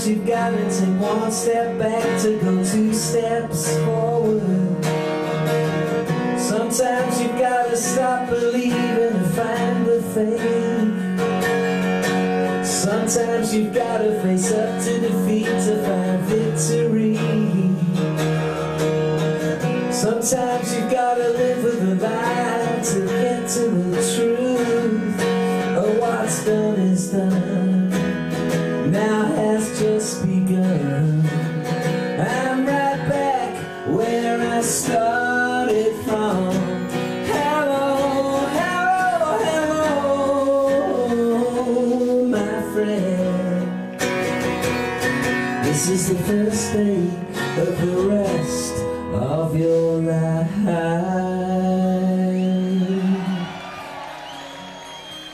Sometimes you've got to take one step back to go two steps forward. Sometimes you've got to stop believing and find the faith. Sometimes you've got to face up to defeat to find victory. Sometimes you've got to live with a lie to get to the truth. Oh, what's done is done, now has just begun. I'm right back where I started from. Hello, hello, hello, my friend. This is the first day of the rest of your life.